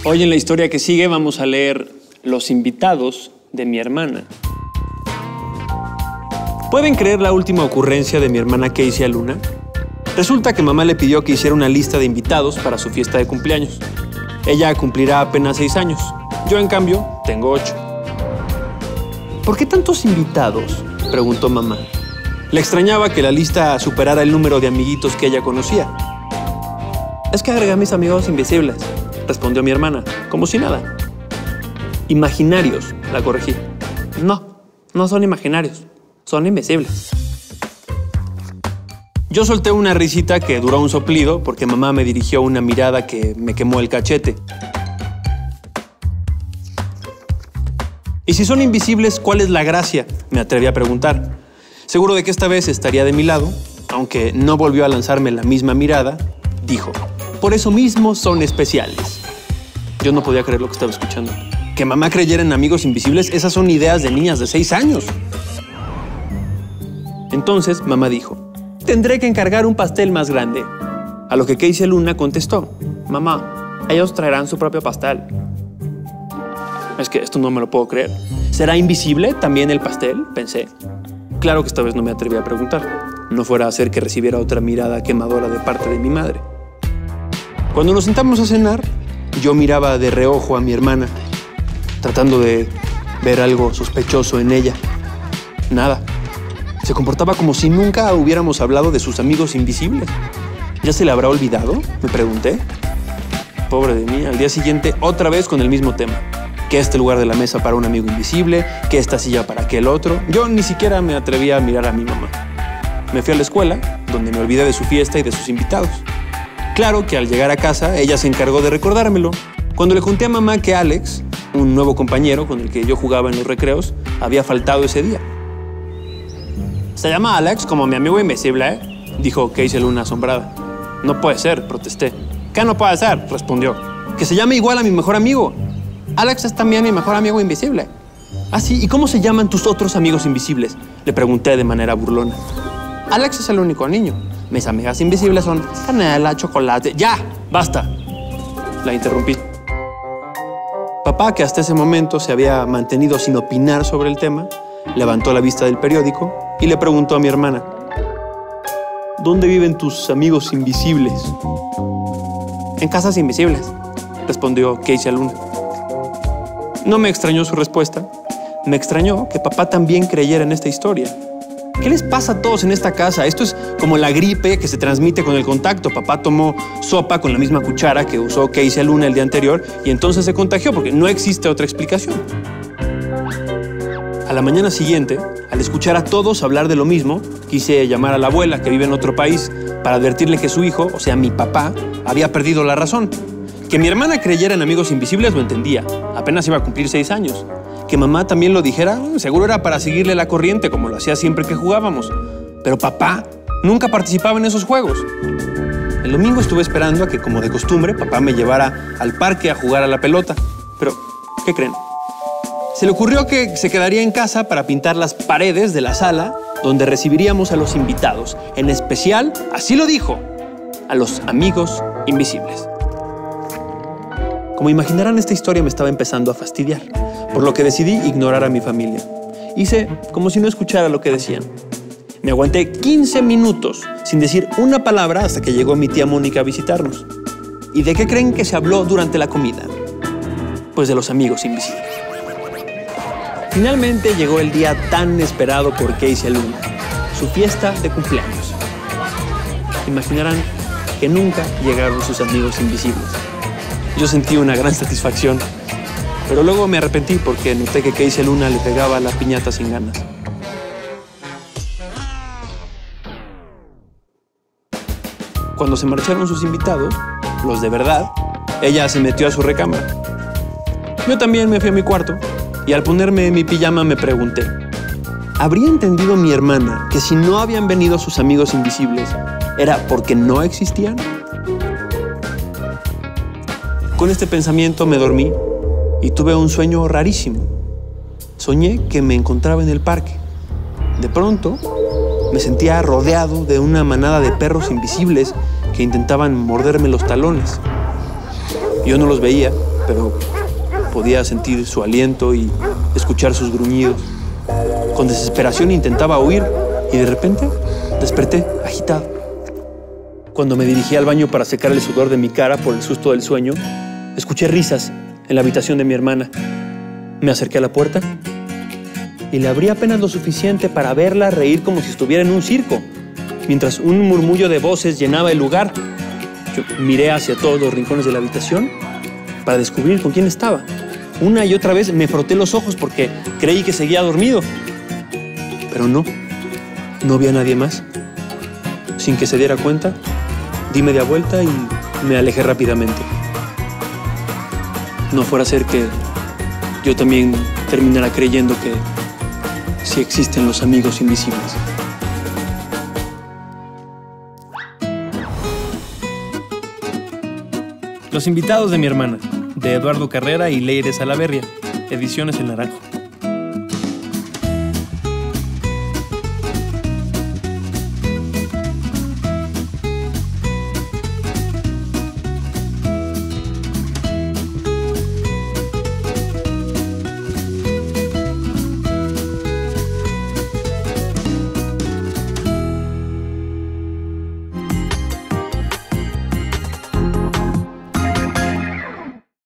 Hoy en la historia que sigue vamos a leer Los invitados de mi hermana. ¿Pueden creer la última ocurrencia de mi hermana Casey a Luna? Resulta que mamá le pidió que hiciera una lista de invitados para su fiesta de cumpleaños. Ella cumplirá apenas 6 años. Yo, en cambio, tengo 8. ¿Por qué tantos invitados?, preguntó mamá. Le extrañaba que la lista superara el número de amiguitos que ella conocía. Es que agregué a mis amigos invisibles, respondió mi hermana, como si nada. Imaginarios, la corregí. No son imaginarios, son invisibles. Yo solté una risita que duró un soplido porque mamá me dirigió una mirada que me quemó el cachete. ¿Y si son invisibles, cuál es la gracia?, me atreví a preguntar. Seguro de que esta vez estaría de mi lado, aunque no volvió a lanzarme la misma mirada, dijo: por eso mismo son especiales. Yo no podía creer lo que estaba escuchando. Que mamá creyera en amigos invisibles, esas son ideas de niñas de 6 años. Entonces mamá dijo: tendré que encargar un pastel más grande. A lo que Casey Luna contestó: mamá, ellos traerán su propio pastel. Es que esto no me lo puedo creer. ¿Será invisible también el pastel?, pensé. Claro que esta vez no me atreví a preguntar. No fuera a hacer que recibiera otra mirada quemadora de parte de mi madre. Cuando nos sentamos a cenar, yo miraba de reojo a mi hermana, tratando de ver algo sospechoso en ella. Nada. Se comportaba como si nunca hubiéramos hablado de sus amigos invisibles. ¿Ya se le habrá olvidado?, me pregunté. Pobre de mí, al día siguiente otra vez con el mismo tema. Que este lugar de la mesa para un amigo invisible, que esta silla para aquel otro. Yo ni siquiera me atrevía a mirar a mi mamá. Me fui a la escuela, donde me olvidé de su fiesta y de sus invitados. Claro que al llegar a casa, ella se encargó de recordármelo. Cuando le conté a mamá que Alex, un nuevo compañero con el que yo jugaba en los recreos, había faltado ese día. «Se llama Alex como mi amigo invisible», dijo Casey Luna asombrada. «No puede ser», protesté. «¿Qué no puede ser?», respondió. «Que se llame igual a mi mejor amigo. Alex es también mi mejor amigo invisible». «Ah, sí, ¿y cómo se llaman tus otros amigos invisibles?», le pregunté de manera burlona. «Alex es el único niño. Mis amigas invisibles son canela, chocolate...» «¡Ya! ¡Basta!», la interrumpí. Papá, que hasta ese momento se había mantenido sin opinar sobre el tema, levantó la vista del periódico y le preguntó a mi hermana: ¿dónde viven tus amigos invisibles? «En casas invisibles», respondió Casey Luna. No me extrañó su respuesta. Me extrañó que papá también creyera en esta historia. ¿Qué les pasa a todos en esta casa? Esto es como la gripe que se transmite con el contacto. Papá tomó sopa con la misma cuchara que usó Casey Luna el día anterior y entonces se contagió, porque no existe otra explicación. A la mañana siguiente, al escuchar a todos hablar de lo mismo, quise llamar a la abuela, que vive en otro país, para advertirle que su hijo, o sea, mi papá, había perdido la razón. Que mi hermana creyera en amigos invisibles lo entendía. Apenas iba a cumplir 6 años. Que mamá también lo dijera, seguro era para seguirle la corriente, como lo hacía siempre que jugábamos. Pero papá nunca participaba en esos juegos. El domingo estuve esperando a que, como de costumbre, papá me llevara al parque a jugar a la pelota. Pero, ¿qué creen? Se le ocurrió que se quedaría en casa para pintar las paredes de la sala donde recibiríamos a los invitados. En especial, así lo dijo, a los amigos invisibles. Como imaginarán, esta historia me estaba empezando a fastidiar, por lo que decidí ignorar a mi familia. Hice como si no escuchara lo que decían. Me aguanté 15 minutos sin decir una palabra hasta que llegó mi tía Mónica a visitarnos. ¿Y de qué creen que se habló durante la comida? Pues de los amigos invisibles. Finalmente llegó el día tan esperado por Casey Luna, su fiesta de cumpleaños. Imaginarán que nunca llegaron sus amigos invisibles. Yo sentí una gran satisfacción, pero luego me arrepentí porque noté que Casey Luna le pegaba a la piñata sin ganas. Cuando se marcharon sus invitados, los de verdad, ella se metió a su recámara. Yo también me fui a mi cuarto y al ponerme mi pijama me pregunté: ¿habría entendido mi hermana que si no habían venido sus amigos invisibles era porque no existían? Con este pensamiento me dormí y tuve un sueño rarísimo. Soñé que me encontraba en el parque. De pronto, me sentía rodeado de una manada de perros invisibles que intentaban morderme los talones. Yo no los veía, pero podía sentir su aliento y escuchar sus gruñidos. Con desesperación intentaba huir y de repente desperté agitado. Cuando me dirigí al baño para secar el sudor de mi cara por el susto del sueño, escuché risas en la habitación de mi hermana. Me acerqué a la puerta y le abrí apenas lo suficiente para verla reír como si estuviera en un circo, mientras un murmullo de voces llenaba el lugar. Yo miré hacia todos los rincones de la habitación para descubrir con quién estaba. Una y otra vez me froté los ojos porque creí que seguía dormido. Pero no vi a nadie más. Sin que se diera cuenta, di media vuelta y me alejé rápidamente. No fuera a ser que yo también terminara creyendo que sí existen los amigos invisibles. Los invitados de mi hermana, de Eduardo Carrera y Leire Salaverria, Ediciones El Naranjo.